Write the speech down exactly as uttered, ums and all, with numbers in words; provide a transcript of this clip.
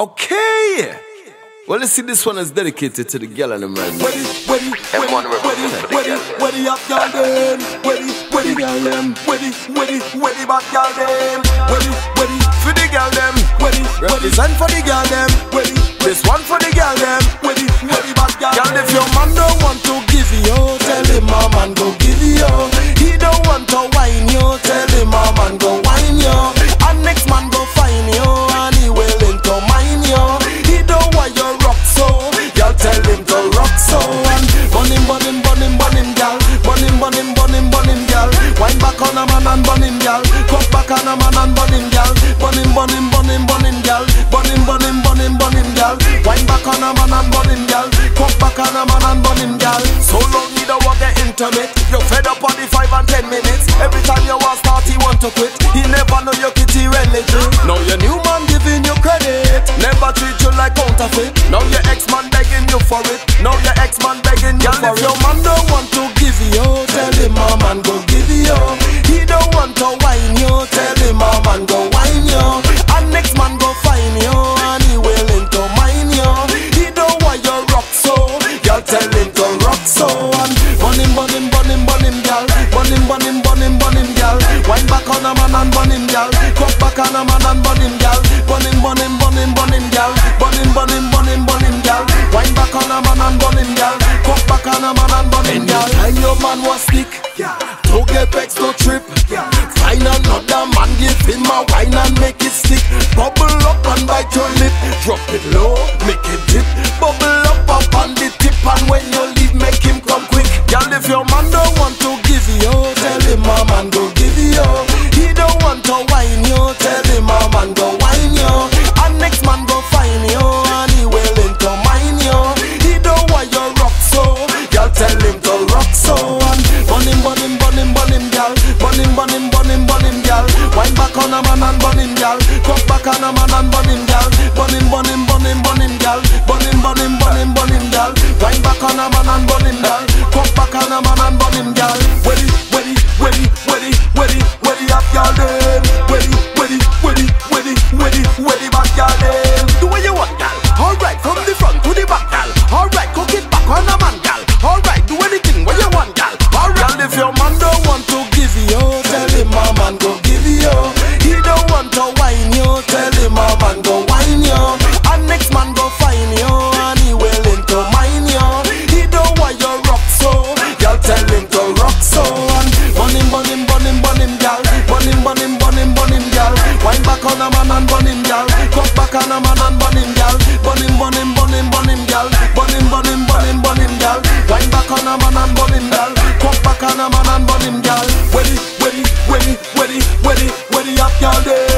Okay. Well, let's see, this one is dedicated to the girl and the man. Where the, where the, where the, where the, where the, where the up girl them? Where the, where the girl them? Where the, where the, where the back girl them? Where the, where the, for the girl them. Where the, represent for the girl them? Where the, this one for the girl them. Where the, where the back girl? Girl, if your man don't want to give you, tell him my man go give you. He don't want to whine you, tell him my man go whine you. And next man go find you, and he willing to mind you. He don't want your rock so, y'all tell him to rock so. And bun him, bun him, bun him, bun him, gal. Bun him, bun him, bun him, bun him, gal. Wine back on a man and bun him, gal. Come back on a man and bun him, gal. Bun him, bun him, bun him, bun him, gal. Bun him, bun him, bun him, bun him, gal. Wine back on a man and bun him, gal. Come back on a man and bun him, gal. So long you don't want get intimate. You're fed up on the five and ten minutes. Every time you want start, he want to quit. He never know your kitty relative. Now your new man giving you credit. Never treat you like counterfeit. Now your ex-man begging you for it. Now your ex-man begging you for it. If your man don't want to give you, tell him my man go give you. He don't want to whine you, tell him my man go whine you. And next man go find you, and he willing to mind you. He don't want your rock so, y'all tell him to rock so. And bun him, bun him, bun him, bun him, gal. Bun him, bun him, bun him, bun him, gal. Wine back on a man and bun him, gal. Come back on a man and bun him, gal. Bun him, bun him, bun him, bun him, gal. Bun him, bun him, bun him, bun him, gal. Wine back on a man and bun him, gal. Come back on a man and bun him, gal. And your man was stick, to get vexed, no trip. Find another man, give him a wine and make it stick. Bubble up and bite your lip. Drop it low, make it dip. Bubble up up on the tip, and when you leave, make him come quick. Girl, if your man don't want to give you, tell him my man go give you. He don't want to whine you, tell him my man go whine you. And next man go find you, and he willing to mind you. He don't want your rock so, y'all tell him to rock so. And bun him, bun him, bun him, bun him, gal. Bun him, bun him, bun him, bun him, gal. Wine back on a man and bun him, gal. Come back on a man and bun him, gal. Bun him, bun him, bun him, bun him, gal. Bun him, bun him, bun him, bun him, gal. Wine back on a man and bun him, gal. Come back on a man and bun him, gal. Weddy, weddy, weddy, weddy, weddy, weddy up, gal. Weddy, weddy, weddy, weddy, weddy, weddy back, gal. Do what you want, gal. Alright, from the front to the back, gal. Alright, cook it back on a man, gal. Alright, do anything what you want, gal. Alright, gal, if your man don't want to give you, tell him my man go give you. He don't want to whine you, tell him my man go whine you. And next man go find you, and he willing to mind you. He don't want your rock so, y'all tell him to rock so. And bun him, bun him, bun him, bun him, gal. Bun him, bun him, bun him, bun him, gal. Wine back on a man and bun him, gal. Come back on a man and bun him, gal. Bun him, bun him, bun him, bun him, gal. Bun him, bun him, bun him, bun him, gal. Wine back on a man and bun him, gal. Come back on a man and bun him, gal. Weddy, weddy, weddy, weddy, weddy, weddy up, gal.